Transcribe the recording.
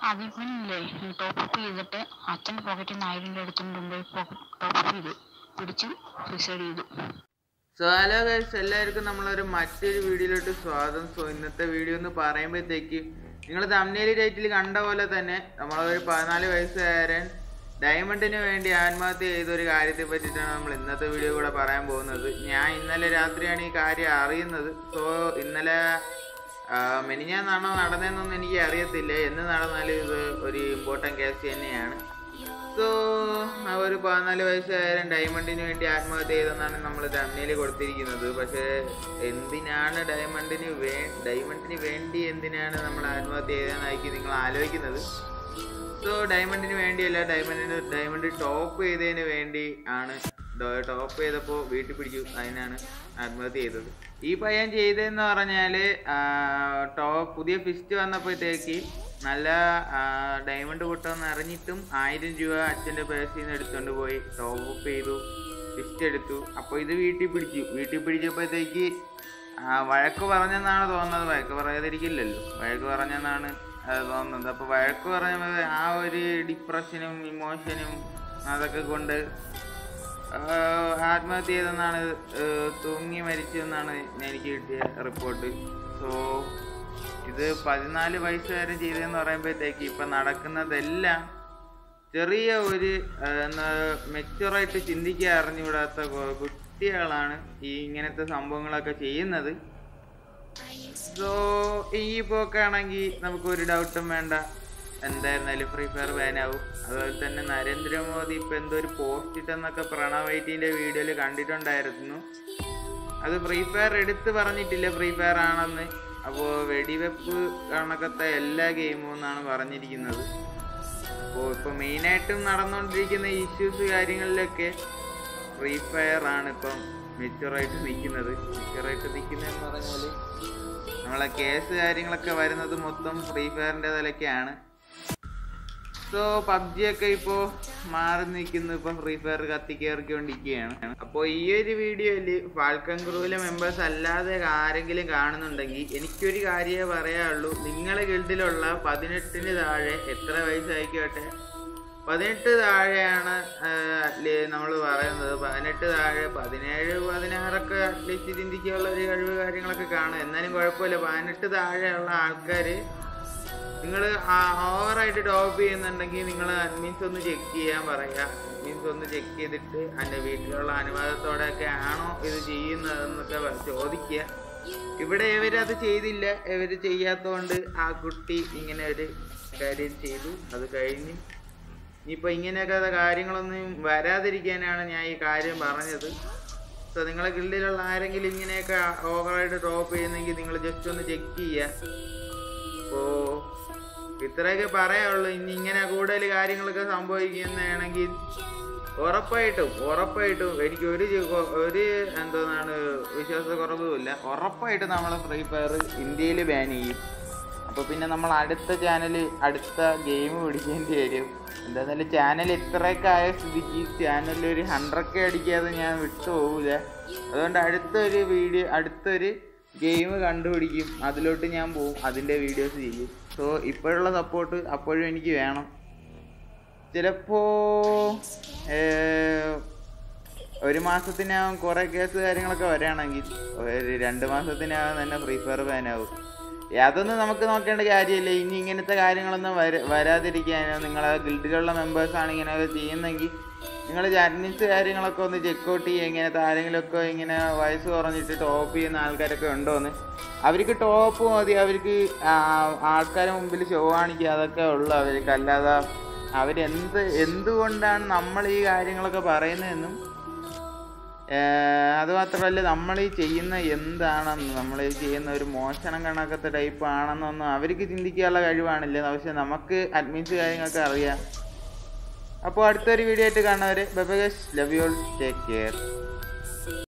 അതിപ്പനില്ലേ top up ചെയ്തിട്ട് അച്ഛൻ പോക്കറ്റിൽ നിന്ന് 1000 എടുത്തുകൊണ്ട് പോയി ടോപ്പ് അപ്പ് ചെയ്തു പിടിച്ചു സൂസൈഡ് ചെയ്തു. സോ ഹലോ ഗൈസ്, എല്ലാവർക്കും നമ്മളൊരു മറ്റൊരു വീഡിയോയിലോട്ട് സ്വാഗതം. സോ ഇന്നത്തെ വീഡിയോ എന്ന് പറയുമ്പോഴത്തേക്ക് നിങ്ങൾ തംബ്നെയിൽ ടൈറ്റിൽ കണ്ട പോലെ തന്നെ നമ്മളൊരു 14 വയസ്സുകാരൻ ഡയമണ്ടിന് വേണ്ടി ആത്മഹത്യ ചെയ്തൊരു കാര്യത്തെ പറ്റിയിട്ടാണ് നമ്മൾ ഇന്നത്തെ വീഡിയോ കൂടെ പറയാൻ പോകുന്നത്. ഞാൻ ഇന്നലെ രാത്രിയാണ് ഈ കാര്യം അറിയുന്നത്. സോ ഇന്നലെ മെനിഞ്ഞാന്നാണോ നടന്നതെന്നൊന്നും എനിക്ക് അറിയത്തില്ല. എന്ന് നടന്നാലും ഇത് ഒരു ഇമ്പോർട്ടൻറ്റ് കേസ് തന്നെയാണ്. സോ ഒരു 14 വയസ്സുകാരൻ ഡയമണ്ടിന് വേണ്ടി ആത്മഹത്യ ചെയ്തെന്നാണ് നമ്മൾ തംബ്നെയിൽ കൊടുത്തിരിക്കുന്നത്. പക്ഷേ എന്തിനാണ് ഡയമണ്ടിന് വേണ്ടി എന്തിനാണ് നമ്മൾ ആത്മഹത്യ ചെയ്തതെന്നായിരിക്കും നിങ്ങൾ ആലോചിക്കുന്നത്. സോ ഡയമണ്ടിന് വേണ്ടിയല്ല, ഡയമണ്ട് ടോപ്പ് ചെയ്തതിന് വേണ്ടി ആണ്. ടോപ്പ് ചെയ്തപ്പോൾ വീട്ടിൽ പിടിച്ചു, അതിനാണ് ആത്മഹത്യ ചെയ്തത്. ഈ പയ്യൻ ചെയ്തതെന്ന് പറഞ്ഞാൽ പുതിയ ഫിസ്റ്റ് വന്നപ്പോഴത്തേക്ക് നല്ല ഡയമണ്ട് പൊട്ടുമെന്ന് അറിഞ്ഞിട്ടും 1000 രൂപ അച്ഛൻ്റെ പേഴ്സിൽ നിന്ന് എടുത്തുകൊണ്ട് പോയി ടോപ്പ് അപ്പ് ചെയ്തു, ഫിസ്റ്റ് എടുത്തു. അപ്പോൾ ഇത് വീട്ടിൽ പിടിച്ചപ്പോഴത്തേക്ക് വഴക്ക് പറഞ്ഞെന്നാണ് തോന്നുന്നത്. വഴക്ക് പറയാതിരിക്കില്ലല്ലോ, വഴക്ക് പറഞ്ഞെന്നാണ് തോന്നുന്നത്. അപ്പോൾ വഴക്ക് പറഞ്ഞപ്പോൾ ആ ഒരു ഡിപ്രഷനും ഇമോഷനും അതൊക്കെ കൊണ്ട് ആത്മഹത്യ ചെയ്തെന്നാണ്, തൂങ്ങി മരിച്ചതെന്നാണ് എനിക്ക് കിട്ടിയ റിപ്പോർട്ട്. സോ ഇത് 14 വയസ്സുകാരൻ ചെയ്തതെന്ന് പറയുമ്പോഴത്തേക്ക് ഇപ്പം നടക്കുന്നതെല്ലാം ചെറിയ ഒരു മെച്ചുറായിട്ട് ചിന്തിക്കാൻ അറിഞ്ഞുകൂടാത്ത കുട്ടികളാണ് ഈ ഇങ്ങനത്തെ സംഭവങ്ങളൊക്കെ ചെയ്യുന്നത്. സോ ഈ പോക്കാണെങ്കിൽ നമുക്കൊരു ഡൗട്ടും വേണ്ട, എന്തായിരുന്നാലും ഫ്രീ ഫയർ ബാനാവും. അതുപോലെ തന്നെ നരേന്ദ്രമോദി ഇപ്പം എന്തോ ഒരു പോസ്റ്റ് ഇട്ടെന്നൊക്കെ പ്രണവ് ഐറ്റിൻ്റെ വീഡിയോയിൽ കണ്ടിട്ടുണ്ടായിരുന്നു. അത് ഫ്രീ ഫയർ എടുത്ത് പറഞ്ഞിട്ടില്ല ഫ്രീ ഫയർ ആണെന്ന്. അപ്പോൾ വെടിവെപ്പ് കണക്കത്തെ എല്ലാ ഗെയിമും എന്നാണ് പറഞ്ഞിരിക്കുന്നത്. അപ്പോൾ ഇപ്പോൾ മെയിനായിട്ടും നടന്നുകൊണ്ടിരിക്കുന്ന ഇഷ്യൂസ് കാര്യങ്ങളിലൊക്കെ ഫ്രീ ഫയർ ആണ് ഇപ്പം മെച്ചുറായിട്ട് നിൽക്കുന്നതെന്ന് പറഞ്ഞാൽ നമ്മളെ കേസ് കാര്യങ്ങളൊക്കെ വരുന്നത് മൊത്തം ഫ്രീ ഫയറിൻ്റെ തലയ്ക്കാണ്. സോ പബ്ജിയൊക്കെ ഇപ്പോൾ മാറി നിൽക്കുന്നു, ഇപ്പോൾ ഫ്രീ ഫയർ കത്തിക്കേറിക്കൊണ്ടിരിക്കുകയാണ്. അപ്പോൾ ഈ ഒരു വീഡിയോയിൽ ഫാൽക്കൺ ക്രൂവിലെ മെമ്പേഴ്സ് അല്ലാതെ ആരെങ്കിലും കാണുന്നുണ്ടെങ്കിൽ എനിക്കൊരു കാര്യമേ പറയാനുള്ളൂ. നിങ്ങളെ ഗിൽഡിലുള്ള 18 താഴെ, എത്ര വയസ്സായിക്കോട്ടെ, 18 താഴെയാണ് നമ്മൾ പറയുന്നത്. 18 താഴെ 17, 16 അറ്റ്ലീസ്റ്റ് ചിന്തിക്കാനുള്ള ഒരു കഴിവ് കാര്യങ്ങളൊക്കെ കാണും. എന്നാലും കുഴപ്പമില്ല. 18 താഴെയുള്ള ആൾക്കാർ നിങ്ങൾ ഓവറായിട്ട് ടോപ്പ് ചെയ്യുന്നുണ്ടെങ്കിൽ നിങ്ങൾ അഡ്മിൻസ് ഒന്ന് ചെക്ക് ചെയ്യാൻ പറയുക. അഡ്മിൻസ് ഒന്ന് ചെക്ക് ചെയ്തിട്ട് എൻ്റെ വീട്ടിലുള്ള അനുവാദത്തോടെയൊക്കെ ആണോ ഇത് ചെയ്യുന്നതെന്നൊക്കെ ചോദിക്കുക. ഇവിടെ ഇവരത് ചെയ്തില്ല, ഇവർ ചെയ്യാത്തതുകൊണ്ട് ആ കുട്ടി ഇങ്ങനെ ഒരു കാര്യം ചെയ്തു. അത് കഴിഞ്ഞ് ഇനിയിപ്പോൾ ഇങ്ങനെയൊക്കെ കാര്യങ്ങളൊന്നും വരാതിരിക്കാനാണ് ഞാൻ ഈ കാര്യം പറഞ്ഞത്. സോ നിങ്ങളെ ഗിൽഡിലുള്ള ആരെങ്കിലും ഇങ്ങനെയൊക്കെ ഓവറായിട്ട് ടോപ്പ് ചെയ്യുന്നെങ്കിൽ നിങ്ങൾ ജസ്റ്റ് ഒന്ന് ചെക്ക് ചെയ്യുക. അപ്പോൾ ഇത്രയൊക്കെ പറയാനുള്ളൂ. ഇനി ഇങ്ങനെ കൂടുതൽ കാര്യങ്ങളൊക്കെ സംഭവിക്കുന്നതാണെങ്കിൽ ഉറപ്പായിട്ടും എനിക്ക് ഒരു എന്തോന്നാണ് വിശ്വാസക്കുറവുമില്ല. ഉറപ്പായിട്ടും നമ്മളെ ഫ്രീ ഫയർ ഇന്ത്യയിൽ ബാൻ ചെയ്യും. അപ്പോൾ പിന്നെ നമ്മൾ അടുത്ത ഗെയിം പിടിക്കേണ്ടി വരും. എന്താണെന്നാലും ചാനൽ ഇത്രയൊക്കെ ആയ സ്ഥിതിക്ക് ചാനലിൽ ഒരു 100K അടിക്കാതെ ഞാൻ വിട്ടുപോകില്ല. അതുകൊണ്ട് അടുത്തൊരു ഗെയിം കണ്ടുപിടിക്കും, അതിലോട്ട് ഞാൻ പോവും, അതിൻ്റെ വീഡിയോസ് ചെയ്യും. സോ ഇപ്പോഴുള്ള സപ്പോർട്ട് അപ്പോഴും എനിക്ക് വേണം. ചിലപ്പോൾ ഒരു മാസത്തിനകം കുറേ കേസ് കാര്യങ്ങളൊക്കെ വരികയാണെങ്കിൽ ഒരു 2 മാസത്തിനകം തന്നെ ഫ്രീ ഫയർ ബാനാവും. അതൊന്നും നമുക്ക് നോക്കേണ്ട കാര്യമില്ല. ഇനി ഇങ്ങനത്തെ കാര്യങ്ങളൊന്നും വരാതിരിക്കാനോ, നിങ്ങളെ ഗിൽഡിലുള്ള മെമ്പേഴ്സാണ് ഇങ്ങനെയൊക്കെ ചെയ്യുന്നെങ്കിൽ നിങ്ങൾ അഡ്മിൻസ് കാര്യങ്ങളൊക്കെ ഒന്ന് ചെക്കൗട്ട് ചെയ്യുക. ഇങ്ങനത്തെ ആരെങ്കിലുമൊക്കെ ഇങ്ങനെ വയസ്സ് കുറഞ്ഞിട്ട് ടോപ്പ് ചെയ്യുന്ന ആൾക്കാരൊക്കെ ഉണ്ടോയെന്ന്. അവർക്ക് ടോപ്പ് മതി, അവർക്ക് ആൾക്കാരുടെ മുമ്പിൽ ഷോ കാണിക്കുക, അതൊക്കെ ഉള്ളു അവർക്ക്. അല്ലാതെ എന്തുകൊണ്ടാണ് നമ്മൾ ഈ കാര്യങ്ങളൊക്കെ പറയുന്നതെന്നും അതുമാത്രമല്ല നമ്മൾ ഈ ചെയ്യുന്ന എന്താണെന്ന്, നമ്മൾ ഈ ചെയ്യുന്ന ഒരു മോഷണം കണക്കത്തെ ടൈപ്പ് ആണെന്നൊന്നും അവർക്ക് ചിന്തിക്കാനുള്ള കഴിവാണില്ല. പക്ഷെ നമുക്ക് അഡ്മിൻസ് കാര്യങ്ങളൊക്കെ അറിയാം. അപ്പോൾ അടുത്തൊരു വീഡിയോ ആയിട്ട് കാണുന്നവരെ bye bye guys, love you all, take care.